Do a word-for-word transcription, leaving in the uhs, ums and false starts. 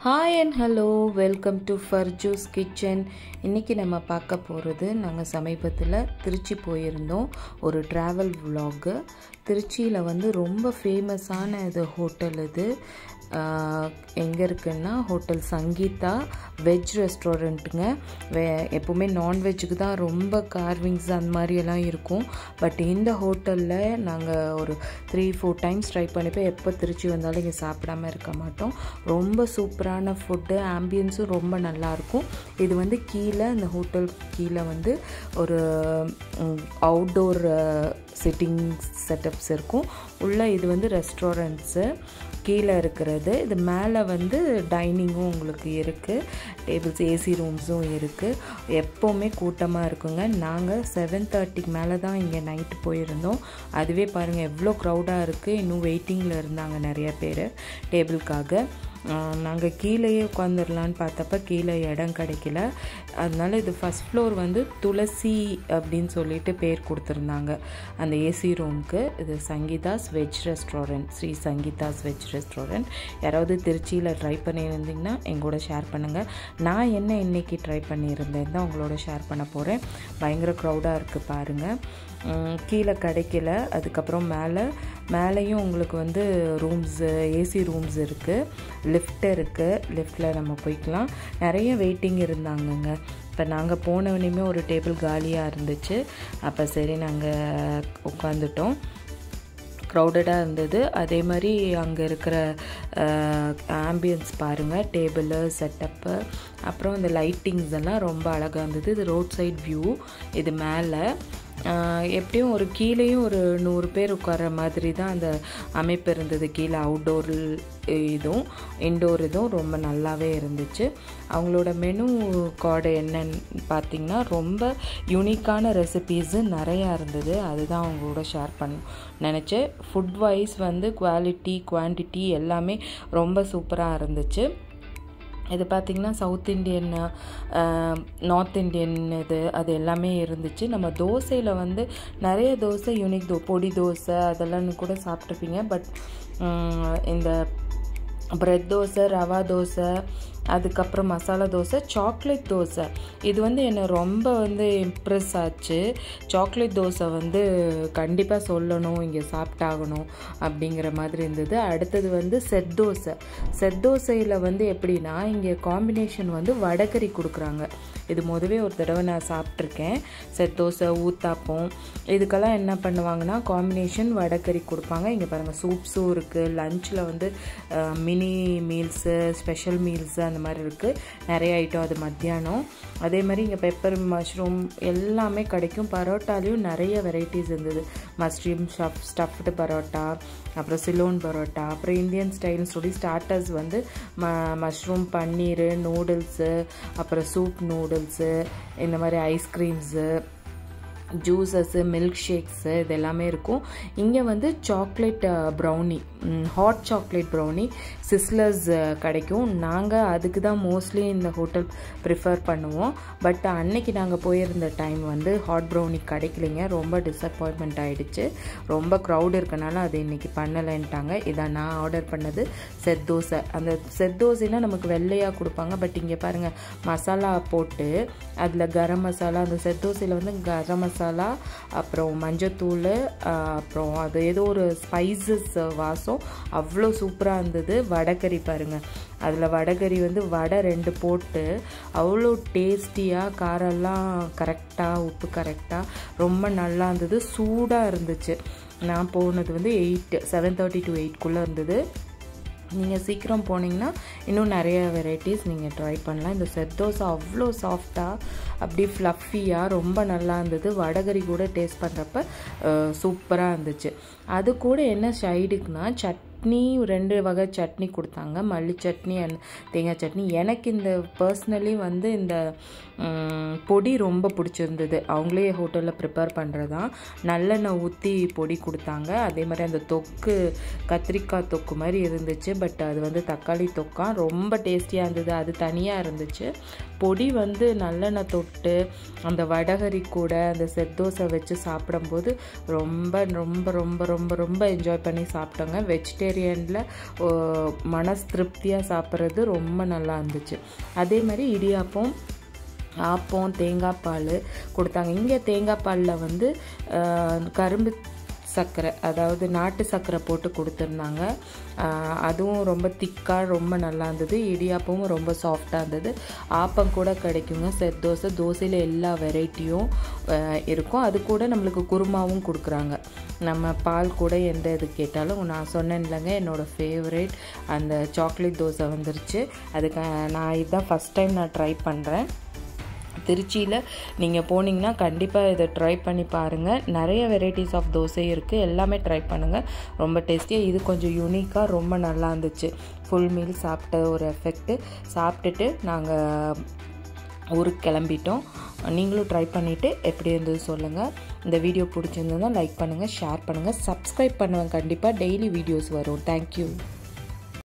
Hi and hello, welcome to ஃபர்ஜூஸ் kitchen. இன்றைக்கி நம்ம பார்க்க போகிறது, நாங்கள் சமீபத்தில் திருச்சி போயிருந்தோம். ஒரு ட்ராவல் விலாகு. திருச்சியில் வந்து ரொம்ப ஃபேமஸான இது ஹோட்டல். இது எங்கே இருக்குன்னா ஹோட்டல் சங்கீதா வெஜ் ரெஸ்டாரண்ட்டுங்க. வே எப்போவுமே நான்வெஜ்ஜுக்கு தான் ரொம்ப கார்விங்ஸ் அந்த மாதிரியெல்லாம் இருக்கும். பட் இந்த ஹோட்டலில் நாங்கள் ஒரு த்ரீ ஃபோர் டைம்ஸ் ட்ரை பண்ணிப்போம். எப்போ திருச்சி வந்தாலும் இங்கே சாப்பிடாமல் இருக்க மாட்டோம். ரொம்ப சூப்பரான ஃபுட்டு, ஆம்பியன்ஸும் ரொம்ப நல்லாயிருக்கும். இது வந்து கீழே, இந்த ஹோட்டல் கீழே வந்து ஒரு அவுட்டோர் சிட்டிங் செட்டப்ஸ் இருக்கும். உள்ளே இது வந்து ரெஸ்டாரண்ட்ஸு கீழே இருக்கிறது. இது மேலே வந்து டைனிங்கும் உங்களுக்கு இருக்குது, டேபிள்ஸ், ஏசி ரூம்ஸும் இருக்குது. எப்போவுமே கூட்டமாக இருக்குங்க. நாங்கள் செவன் தேர்ட்டிக்கு மேலே தான் இங்கே நைட்டு போயிருந்தோம். அதுவே பாருங்கள் எவ்வளோ க்ரௌடாக இருக்குது. இன்னும் வெயிட்டிங்கில் இருந்தாங்க நிறைய பேர் டேபிளுக்காக. நாங்கள் கீழேயே உட்காந்துடலான்னு பார்த்தப்ப கீழே இடம் கிடைக்கல. அதனால இது ஃபஸ்ட் ஃப்ளோர் வந்து துளசி அப்படின்னு சொல்லிட்டு பேர் கொடுத்துருந்தாங்க அந்த ஏசி ரூமுக்கு. இது Sangeetha's veg restaurant, Sri Sangeetha's veg restaurant. யாராவது திருச்சியில் ட்ரை பண்ணியிருந்தீங்கன்னா எங்களோட ஷேர் பண்ணுங்கள். நான் என்ன இன்றைக்கி ட்ரை பண்ணியிருந்தேன் தான் உங்களோட ஷேர் பண்ண போகிறேன். பயங்கர க்ரௌடாக இருக்குது பாருங்கள். கீழே கிடைக்கல. அதுக்கப்புறம் மேலே மேலேயும் உங்களுக்கு வந்து ரூம்ஸு, ஏசி ரூம்ஸ் இருக்குது, லிஃப்ட் இருக்குது. லிஃப்ட்டில் நம்ம போய்க்கலாம். நிறைய வெயிட்டிங் இருந்தாங்கங்க. இப்போ நாங்கள் போனவனையுமே ஒரு டேபிள் காலியாக இருந்துச்சு. அப்போ சரி நாங்கள் உட்காந்துட்டோம். க்ரௌடடாக இருந்தது. அதே மாதிரி அங்கே இருக்கிற ஆம்பியன்ஸ் பாருங்கள், டேபிள் செட்டப்பு, அப்புறம் இந்த லைட்டிங்ஸ் எல்லாம் ரொம்ப அழகாக இருந்தது. இது ரோட் சைட் வியூ. இது மேலே எப்படியும் ஒரு கீழேயும் ஒரு நூறு பேர் உட்கார மாதிரி தான் அந்த அமைப்பு இருந்தது. கீழே அவுட்டோர் இதுவும் இன்டோர் இதுவும் ரொம்ப நல்லாவே இருந்துச்சு. அவங்களோட மெனு கார்டு என்னன்னு பார்த்திங்கன்னா ரொம்ப யூனிக்கான ரெசிபீஸு நிறையா இருந்தது. அதுதான் அவங்களோட ஷேர் பண்ண நினச்சேன். ஃபுட் வைஸ் வந்து குவாலிட்டி, குவான்டிட்டி எல்லாமே ரொம்ப சூப்பராக இருந்துச்சு. இது பார்த்திங்கன்னா சவுத் இண்டியன், நார்த் இண்டியன் இது அது எல்லாமே இருந்துச்சு. நம்ம தோசையில் வந்து நிறைய தோசை யூனிக் தோ பொடி தோசை அதெல்லாம் கூட சாப்பிட்ருப்பீங்க. பட் இந்த பிரெட் தோசை, ரவா தோசை, அதுக்கப்புறம் மசாலா தோசை, சாக்லேட் தோசை, இது வந்து என்னை ரொம்ப வந்து இம்ப்ரெஸ் ஆச்சு. சாக்லேட் தோசை வந்து கண்டிப்பாக சொல்லணும், இங்கே சாப்பிட்டாகணும் அப்படிங்கிற மாதிரி இருந்தது. அடுத்தது வந்து செட் தோசை. செட் தோசையில் வந்து எப்படின்னா இங்கே காம்பினேஷன் வந்து வடகறி கொடுக்குறாங்க. இது முதவே ஒரு தடவை நான் சாப்பிட்ருக்கேன். செட் தோசை, ஊத்தாப்பம், இதுக்கெல்லாம் என்ன பண்ணுவாங்கன்னா காம்பினேஷன் வடகறி கொடுப்பாங்க. இங்கே பாருங்கள் சூப்ஸும் இருக்குது. லஞ்சில் வந்து மினி மீல்ஸு, ஸ்பெஷல் மீல்ஸு அந்த மாதிரி இருக்குது. நிறைய ஐட்டம். அது மத்தியானம். அதே மாதிரி இங்கே பெப்பர் மஷ்ரூம் எல்லாமே கிடைக்கும். பரோட்டாலையும் நிறைய வெரைட்டிஸ் இருந்தது. மஷ்ரூம் ஸ்டஃப் ஸ்டஃப்டு பரோட்டா, அப்புறம் சிலோன் பரோட்டா, அப்புறம் இந்தியன் ஸ்டைல்னு சொல்லி ஸ்டார்டர்ஸ் வந்து ம மஷ்ரூம் பன்னீர், நூடுல்ஸு, அப்புறம் சூப் நூடுல்ஸு, இந்த மாதிரி ஐஸ்கிரீம்ஸு, ஜூஸஸ்ஸு, மில்க் ஷேக்ஸு, இது எல்லாமே இருக்கும். இங்கே வந்து chocolate brownie, hot chocolate brownie, sizzlers கிடைக்கும். நாங்கள் அதுக்கு தான் மோஸ்ட்லி இந்த ஹோட்டல் ப்ரிஃபர் பண்ணுவோம். பட் அன்னைக்கு நாங்கள் போயிருந்த டைம் வந்து ஹாட் ப்ரௌனி கிடைக்கலைங்க. ரொம்ப டிஸப்பாயின்மெண்ட் ஆகிடுச்சு. ரொம்ப க்ரௌட் இருக்கனால அது இன்றைக்கி பண்ணலைன்ட்டாங்க. இதான் நான் ஆர்டர் பண்ணது செட் தோசை. அந்த செட் தோசைனால் நமக்கு வெள்ளையாக கொடுப்பாங்க. பட் இங்கே பாருங்கள் மசாலா போட்டு அதில் கரம் மசாலா, அந்த செட் தோசையில் வந்து கரம் மசாலா, அப்புறம் மஞ்சத்தூள், அப்புறம் அது ஏதோ ஒரு ஸ்பைசஸ் வாசம் அவ்வளோ சூப்பராக இருந்தது. வடகறி பாருங்கள், அதில் வடகறி வந்து வடை ரெண்டு போட்டு அவ்வளோ டேஸ்டியாக, காரெல்லாம் கரெக்டாக, உப்பு கரெக்டாக, ரொம்ப நல்லா இருந்தது. சூடாக இருந்துச்சு. நான் போனது வந்து எயிட் செவன் தேர்ட்டி டு எயிட்குள்ளே இருந்தது. நீங்கள் சீக்கிரம் போனீங்கன்னா இன்னும் நிறைய வெரைட்டிஸ் நீங்கள் ட்ரை பண்ணலாம். இந்த செட் தோசை அவ்வளோ சாஃப்டாக, அப்படி ஃப்ளஃபியாக ரொம்ப நல்லா இருந்தது. வடகரி கூட டேஸ்ட் பண்ணுறப்ப சூப்பராக இருந்துச்சு. அது கூட என்ன சைடுக்குன்னா சட்னி, ரெண்டு வகை சட்னி கொடுத்தாங்க. மல்லி சட்னி அண்ட் தேங்காய் சட்னி. எனக்கு இந்த பர்சனலி வந்து இந்த பொடி ரொம்ப பிடிச்சிருந்தது. அவங்களே ஹோட்டலில் ப்ரிப்பேர் பண்ணுறதான். நல்லெண்ணெய் ஊற்றி பொடி கொடுத்தாங்க. அதே மாதிரி அந்த தொக்கு கத்திரிக்காய் தொக்கு மாதிரி இருந்துச்சு. பட் அது வந்து தக்காளி தொக்கா ரொம்ப டேஸ்டியாக இருந்தது. அது தனியாக இருந்துச்சு. பொடி வந்து நல்லெண்ணெய் தொட்டு அந்த வடகரி கூட அந்த செட் தோசை வச்சு சாப்பிடும்போது ரொம்ப ரொம்ப ரொம்ப ரொம்ப ரொம்ப என்ஜாய் பண்ணி சாப்பிட்டோங்க. வெஜிடேரியன் வெஜிடேரியனில் மனசு திருப்தியாக சாப்பிட்றது ரொம்ப நல்லா இருந்துச்சு. அதே மாதிரி இடியாப்பம், ஆப்பம், தேங்காய் பால் கொடுத்தாங்க. இங்கே தேங்காய் பாலில் வந்து கரும்பு சர்க்கரை, அதாவது நாட்டு சர்க்கரை போட்டு கொடுத்துருந்தாங்க. அதுவும் ரொம்ப திக்காக ரொம்ப நல்லா இருந்தது. இடியாப்பமும் ரொம்ப சாஃப்டாக இருந்தது. ஆப்பம் கூட கிடைக்குங்க, செட் தோசை, தோசையில் எல்லா வெரைட்டியும் இருக்கும். அது கூட நம்மளுக்கு குருமாவும் கொடுக்குறாங்க. நம்ம பால் கூட எந்த இது கேட்டாலும், நான் சொன்னேன் இல்லைங்க என்னோடய ஃபேவரேட் அந்த சாக்லேட் தோசை வந்துருச்சு. அதுக்கு நான் இதுதான் ஃபஸ்ட் டைம் நான் ட்ரை பண்ணுறேன். திருச்சியில் நீங்கள் போனீங்கன்னா கண்டிப்பாக இதை ட்ரை பண்ணி பாருங்கள். நிறைய வெரைட்டிஸ் ஆஃப் தோசை இருக்குது, எல்லாமே ட்ரை பண்ணுங்கள். ரொம்ப டேஸ்டியாக, இது கொஞ்சம் யூனிக்காக ரொம்ப நல்லா இருந்துச்சு. ஃபுல் மீல் சாப்பிட்ட ஒரு எஃபெக்ட்டு. சாப்பிட்டுட்டு நாங்கள் ஊருக்கு கிளம்பிட்டோம். நீங்களும் ட்ரை பண்ணிவிட்டு எப்படி இருந்தது சொல்லுங்கள். இந்த வீடியோ பிடிச்சிருந்ததுன்னா லைக் பண்ணுங்கள், ஷேர் பண்ணுங்கள், சப்ஸ்கிரைப் பண்ணுவேன். கண்டிப்பாக டெய்லி வீடியோஸ் வரும். தேங்க்யூ.